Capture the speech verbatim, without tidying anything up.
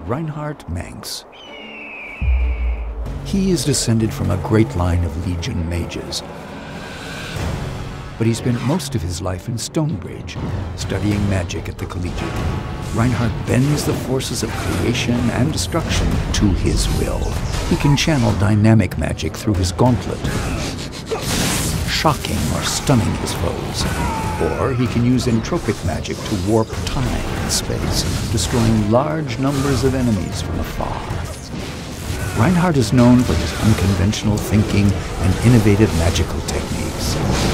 Reinhart Manx. He is descended from a great line of Legion mages, but he spent most of his life in Stonebridge, studying magic at the Collegiate. Reinhart bends the forces of creation and destruction to his will. He can channel dynamic magic through his gauntlet, shocking or stunning his foes. Or he can use entropic magic to warp time and space, destroying large numbers of enemies from afar. Reinhart is known for his unconventional thinking and innovative magical techniques.